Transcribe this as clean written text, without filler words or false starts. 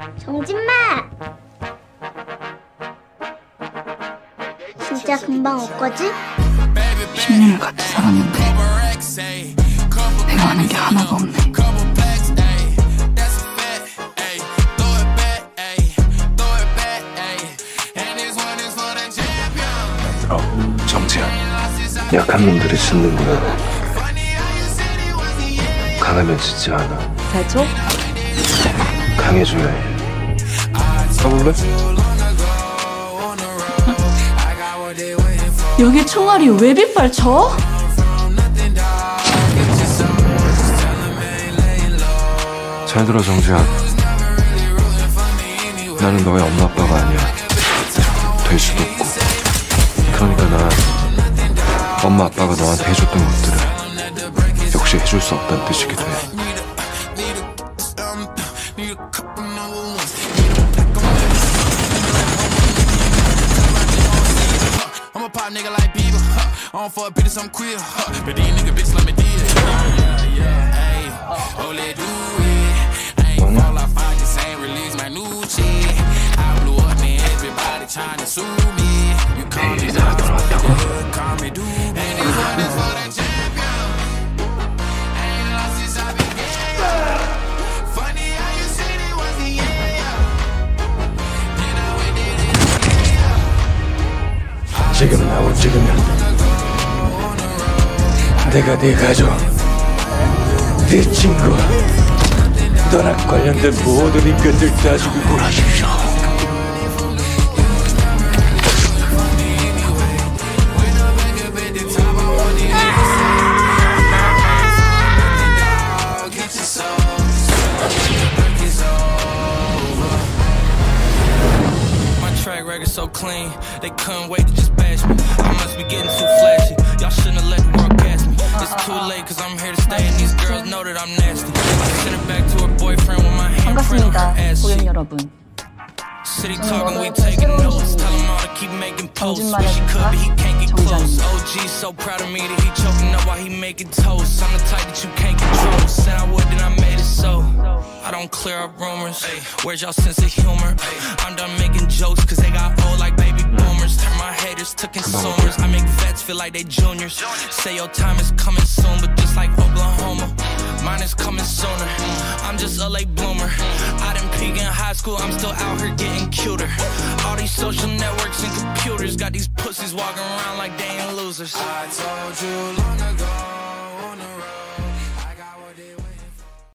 정진마! 진짜 금방 올 거지? 10년을 같이 살았는데 내가 아는 게 하나가 없네. 정지야, 약한 놈들이 짖는구나. 강하면 짖지 않아. 대초? 강해줘야 해. 가볼래? 여기 총알이 왜 빗발쳐? 잘 들어, 정지야. 나는 너의 엄마 아빠가 아니야. 될 수도 없고. 그러니까 난 엄마 아빠가 너한테 해줬던 것들을 역시 해줄 수 없다는 뜻이기도 해. 베일이 다 돌아왔다고? 지금 나못 찍으면 내가 네 가족, 네 친구, 너랑 관련된 모든 인간들 다 죽이고 하십시오. So clean, they couldn't wait to just bash me. I must be getting too flashy. Y'all shouldn't have let the world catch me. It's too late, cause I'm here to stay, and these girls know that I'm nasty. I sent her back to her boyfriend with my handprint on her ass. 고객 여러분. City talking, we taking notes. Tell him all to keep making posts. Wish he could, but he can't get close. OG so proud of me that he choking up while he making toast. I'm the type that you can't control. Said I would, then I made it so. I don't clear up rumors. Where's y'all sense of humor? I'm done making jokes cause they got old like baby boomers. Turn my haters to consumers. I make vets feel like they juniors. Say your time is coming soon, but just like Oklahoma, mine is coming sooner. I'm just a late bloomer. I didn't peak in high school, I'm still out here getting cuter. All these social networks and computers got these pussies walking around like they ain't losers. I told you long ago.